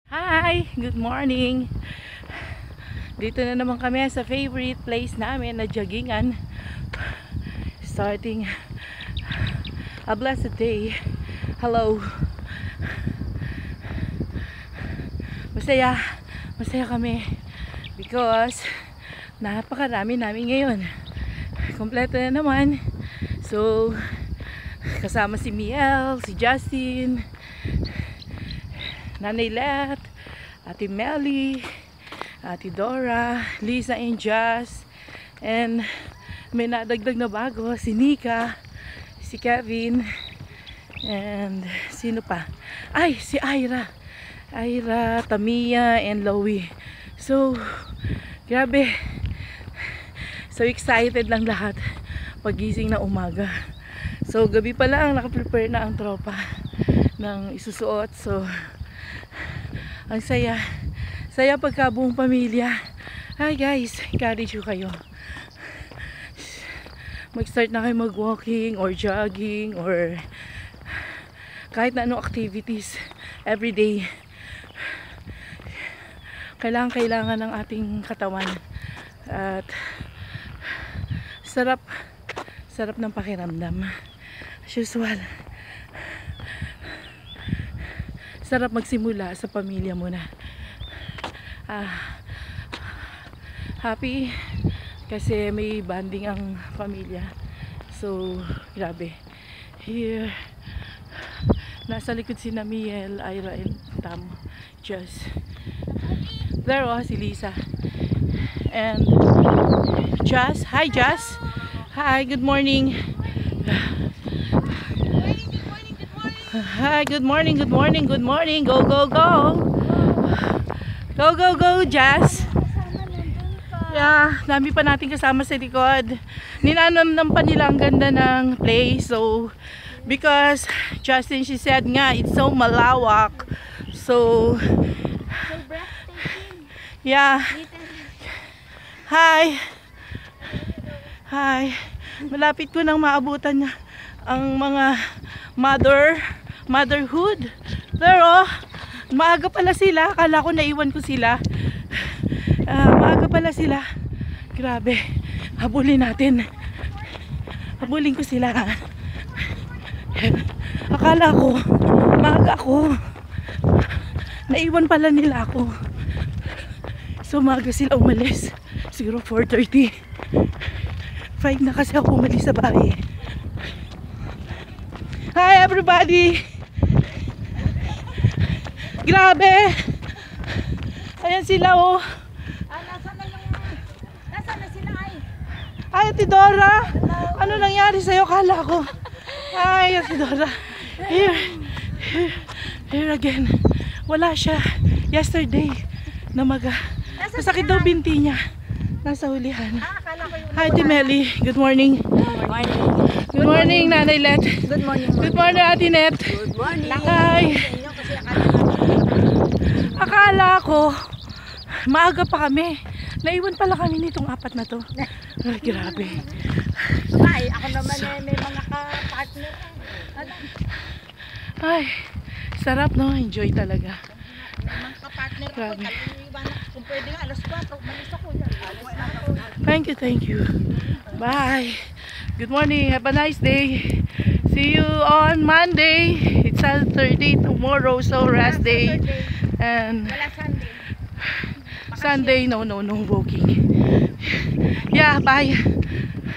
Hi! Good morning! Dito na naman kami sa favorite place namin na joggingan. Starting a blessed day. Hello! Masaya kami because napakarami namin ngayon. Kompleto na naman. So, kasama si Miel, si Justin, Nanay Let, Ate Melly, Ate Dora, Lisa and Jazz, and may nadagdag na bago, si Nika, si Kevin, and sino pa? Ay, si Ira, Tamia, and Loie. So, grabe. So excited lang lahat pagising na umaga. So, gabi pa lang, nakaprepare na ang tropa ng isusuot. So, ang saya pagka buong pamilya. Hi guys, encourage ko kayo. Mag-start na kayo mag-walking or jogging or kahit na anong activities everyday. Kailangan ng ating katawan. At sarap ng pakiramdam. As usual. Sarap magsimula sa pamilya mo na. Happy kasi may bonding ang pamilya. So, grabe. Here, nasa likod si Miel, Ira, and Tam. Just there, si Lisa. And Jazz. Hi, Jazz. Hi, good morning. Hi, good morning. Go, Jazz. Yeah, dami pa natin kasama sa likod. Ninanamnam pa nila ang ganda ng place. So, because Justin, she said nga, it's so malawak. So, yeah. Hi. Malapit ko nang maabutan ang mga motherhood. Pero maaga pala sila. Akala ko naiwan ko sila. Maaga pala sila. Grabe. Habulin ko sila. Akala ko maaga ako. Naiwan pala nila ako. So maaga sila umalis. Siguro 4:30. 5 na kasi ako umalis sa bahay. Hi everybody! Grabe! Ayan sila oh! Nasaan na sila ay? Ay, Ate Dora! Ano nangyari sa'yo? Kala ko. Ay, Ate Dora. Here again. Wala siya. Yesterday. Namaga. Masakit daw binti niya. Nasa hulihan. Hi, Ate Melly. Good morning. Good morning, Nanay Let. Good morning. Good morning, Ate Net. Good morning. Hi. Akala ko maaga pa kami. Naiwan pala kami nitong apat na to. Ay, grabe. Ay, ako naman may mga ka-partner. Ay, sarap no? Enjoy talaga. May mga ka-partner ako. Grabe. Kung pwede nga, alas 4. Malis ako yan. Thank you. Bye. Good morning. Have a nice day. See you on Monday. It's Saturday tomorrow, so rest day. And Wala Sunday. Sunday, no walking. Yeah, bye.